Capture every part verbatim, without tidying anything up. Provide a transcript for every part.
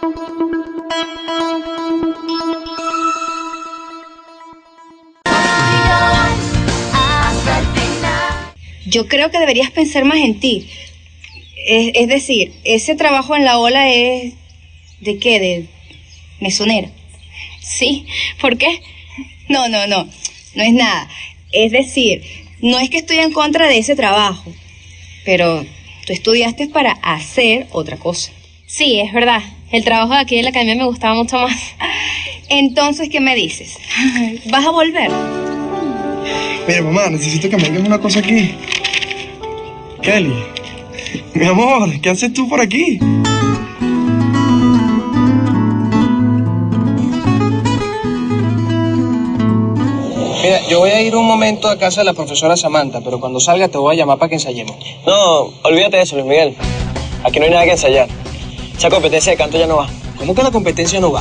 Yo creo que deberías pensar más en ti. Es, es decir, ese trabajo en la ola es... ¿de qué? ¿De mesonera? Sí, ¿por qué? No, no, no, no es nada. Es decir, no es que estoy en contra de ese trabajo, pero tú estudiaste para hacer otra cosa. Sí, es verdad. El trabajo de aquí de la academia me gustaba mucho más. Entonces, ¿qué me dices? ¿Vas a volver? Mira, mamá, necesito que me digas una cosa aquí. Kelly, mi amor, ¿qué haces tú por aquí? Mira, yo voy a ir un momento a casa de la profesora Samantha, pero cuando salga te voy a llamar para que ensayemos. No, olvídate de eso, Luis Miguel. Aquí no hay nada que ensayar. Esa competencia de canto ya no va. ¿Cómo que la competencia no va?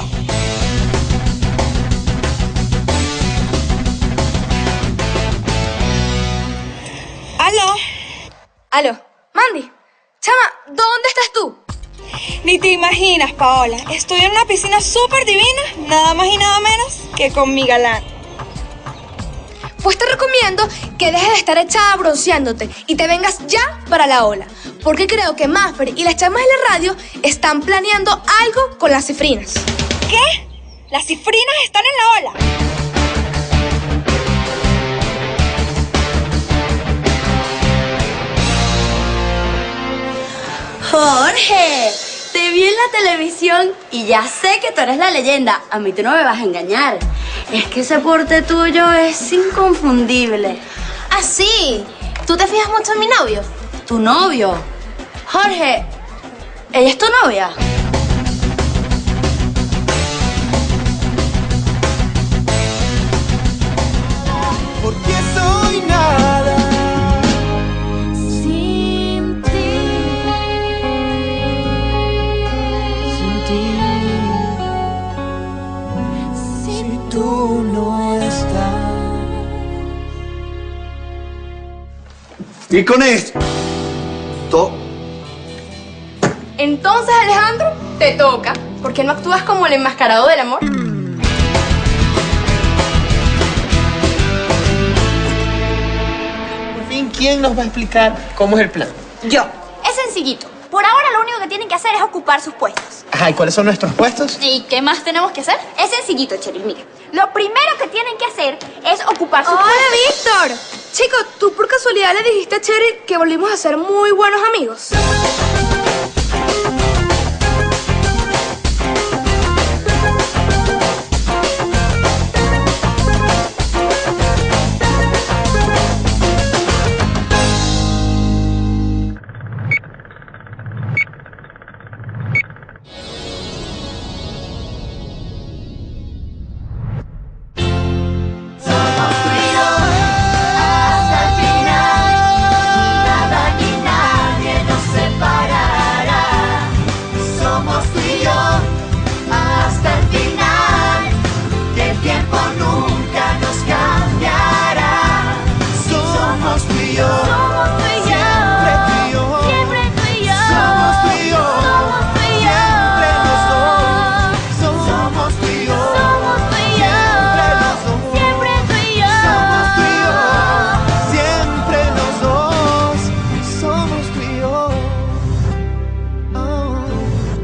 ¿Aló? Aló, Mandy. Chama, ¿dónde estás tú? Ni te imaginas, Paola. Estoy en una piscina súper divina, nada más y nada menos que con mi galán. Pues te recomiendo que dejes de estar echada bronceándote y te vengas ya para la ola. Porque creo que Maffer y las chamas de la radio están planeando algo con las cifrinas. ¿Qué? ¿Las cifrinas están en la ola? Jorge, te vi en la televisión y ya sé que tú eres la leyenda. A mí tú no me vas a engañar. Es que ese porte tuyo es inconfundible. ¿Ah, sí? ¿Tú te fijas mucho en mi novio? ¿Tu novio? Jorge, ¿ella es tu novia? Porque soy nada Sin ti. sin ti. Si tú no estás. Y con esto. Entonces, Alejandro, te toca. ¿Por qué no actúas como el enmascarado del amor? Por fin, ¿quién nos va a explicar cómo es el plan? Yo. Es sencillito. Por ahora lo único que tienen que hacer es ocupar sus puestos. Ajá, ¿y cuáles son nuestros puestos? ¿Y qué más tenemos que hacer? Es sencillito, Cheryl, mira. Lo primero que tienen que hacer es ocupar sus puestos. ¡Hola, Víctor! Chico, ¿tú por casualidad le dijiste a Cheryl que volvimos a ser muy buenos amigos?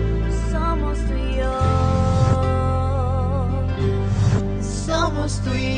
Somos tú y